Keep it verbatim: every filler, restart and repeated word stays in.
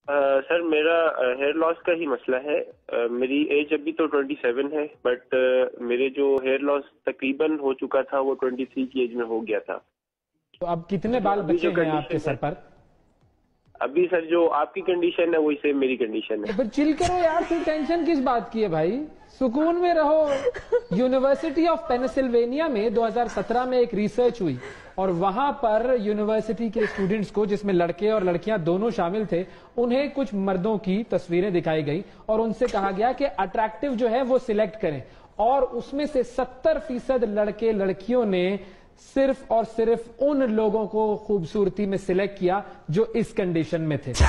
سر میرا ہیئر لاس کا ہی مسئلہ ہے. میری ایج ابھی تو ٹوئنٹی سیون ہے، بٹ میرے جو ہیئر لاس تقریباً ہو چکا تھا وہ ٹوئنٹی تھری کی ایج میں ہو گیا تھا. تو اب کتنے بال بچے ہیں آپ کے سر پر؟ ابھی سر جو آپ کی کنڈیشن ہے وہی سیم میری کنڈیشن ہے. پھر چل کرو یار، پھر ٹینشن کس بات کی ہے بھائی، سکون میں رہو. یونیورسٹی آف پینسلوینیا میں دو ہزار سترہ میں ایک ریسرچ ہوئی اور وہاں پر یونیورسٹی کے اسٹوڈنٹس کو، جس میں لڑکے اور لڑکیاں دونوں شامل تھے، انہیں کچھ مردوں کی تصویریں دکھائی گئی اور ان سے کہا گیا کہ اٹریکٹیو جو ہے وہ سلیکٹ کریں، اور اس میں سے ستر فیصد لڑکے لڑکیوں نے صرف اور صرف ان لوگوں کو خوبصورتی میں سلیکٹ کیا جو اس کنڈیشن میں تھے.